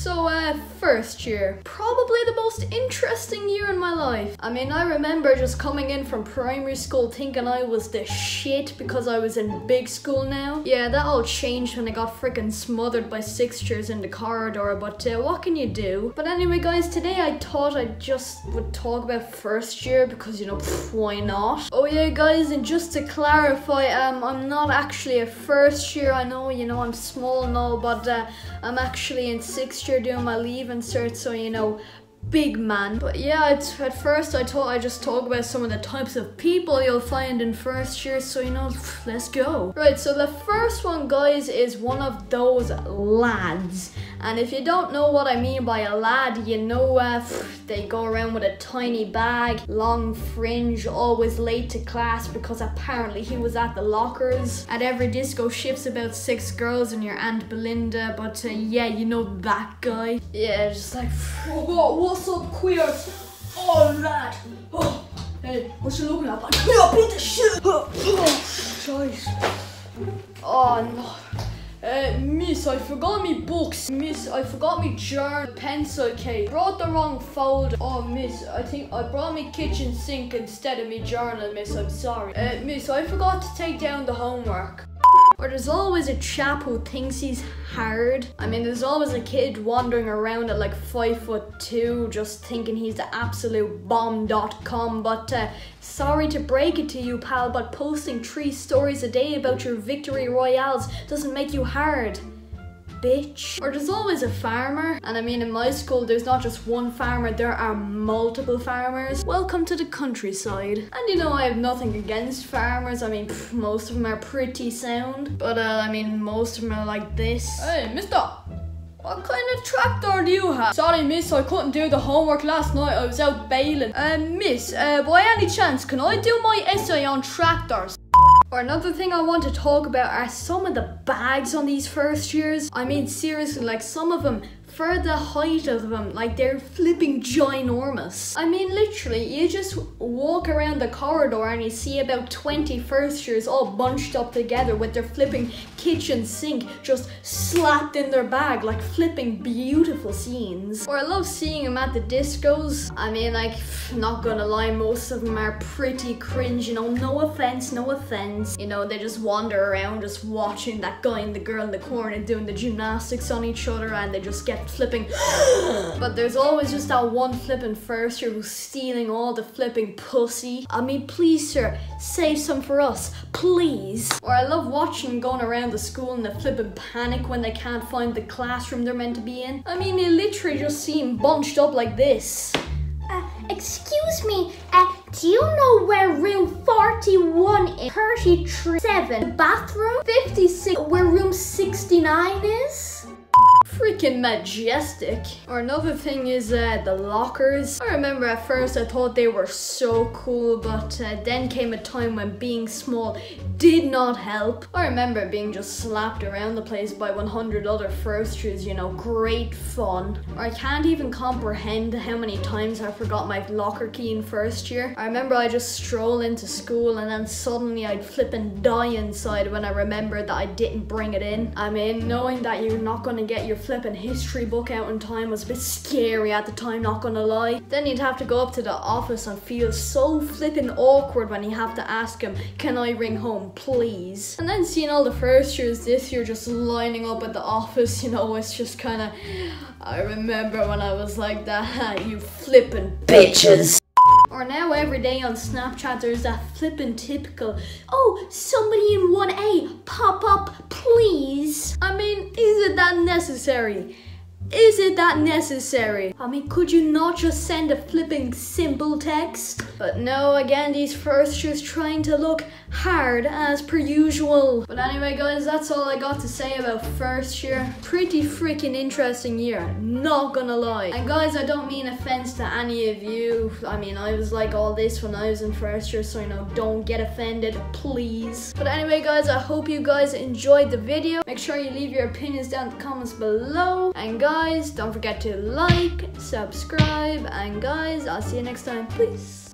First year. Probably the most interesting year in my life. I mean, I remember just coming in from primary school thinking I was the shit because I was in big school now. Yeah, that all changed when I got freaking smothered by sixtures in the corridor, but what can you do? But anyway, guys, today I thought I just would talk about first year because, you know, why not? Oh yeah, guys, and just to clarify, I'm not actually a first year. I know, you know, I'm small and all, but I'm actually in sixth year doing my leaving cert, so, you know, big man. But yeah, at first I thought I'd just talk about some of the types of people you'll find in first year, so, you know, let's go. Right, so the first one, guys, is one of those lads. And if you don't know what I mean by a lad, you know, they go around with a tiny bag, long fringe, always late to class because apparently he was at the lockers. At every disco shifts about 6 girls and your Aunt Belinda, but yeah, you know that guy. Yeah, just like, what's up, queers? Oh, lad. Oh, hey, what you looking at? Yeah, beat the shit. Oh, shite. Oh, no. Miss, I forgot me books. Miss, I forgot me journal, pencil case. Brought the wrong folder. Oh, miss, I think I brought me kitchen sink instead of me journal, miss. I'm sorry. Miss, I forgot to take down the homework. Or there's always a chap who thinks he's hard. I mean, there's always a kid wandering around at like 5'2", just thinking he's the absolute bomb.com. But sorry to break it to you, pal, but posting 3 stories a day about your victory royales doesn't make you hard, bitch. Or there's always a farmer, and I mean, in my school there's not just one farmer, there are multiple farmers. Welcome to the countryside. And you know, I have nothing against farmers. I mean, most of them are pretty sound, but I mean, most of them are like this. Hey, mister, what kind of tractor do you have? Sorry, miss, I couldn't do the homework last night. I was out bailing. Miss, by any chance, can I do my essay on tractors? Or another thing I want to talk about are some of the bags on these first years. I mean, seriously, like some of them, for the height of them, like they're flipping ginormous. I mean, literally, you just walk around the corridor and you see about 20 first years all bunched up together with their flipping kitchen sink just slapped in their bag, like flipping beautiful scenes. Or I love seeing them at the discos. I mean, like, not gonna lie, most of them are pretty cringe, you know, no offense, no offense. You know, they just wander around just watching that guy and the girl in the corner doing the gymnastics on each other, and they just get flipping. But there's always just that one flipping first year who's stealing all the flipping pussy. I mean, please, sir, save some for us, please. Or I love watching them going around the school in the flipping panic when they can't find the classroom they're meant to be in. I mean, you literally just see them bunched up like this. Excuse me, do you know where room 41 is? 37, bathroom 56, where room 69 is? Freaking majestic. Or another thing is the lockers. I remember at first I thought they were so cool, but then came a time when being small did not help. I remember being just slapped around the place by 100 other first years, you know, great fun. Or I can't even comprehend how many times I forgot my locker key in first year. I remember I just stroll into school and then suddenly I'd flip and die inside when I remembered that I didn't bring it in. I mean, knowing that you're not gonna get your flipping history book out in time was a bit scary at the time, not gonna lie. Then you'd have to go up to the office and feel so flipping awkward when you have to ask him, can I ring home, please? And then seeing all the first years this year just lining up at the office, you know, it's just kind of, I remember when I was like that, you flipping bitches. Or now every day on Snapchat there's that flippin' typical, oh, somebody in 1A, pop up, please. I mean, is it that necessary? Is it that necessary? I mean, could you not just send a flipping simple text? But no, again, these first years trying to look hard as per usual. But anyway, guys, that's all I got to say about first year. Pretty freaking interesting year, not gonna lie. And guys, I don't mean offense to any of you. I mean, I was like all this when I was in first year, so, you know, don't get offended, please. But anyway, guys, I hope you guys enjoyed the video. Make sure you leave your opinions down in the comments below. And guys, don't forget to like, subscribe, and guys, I'll see you next time. Peace.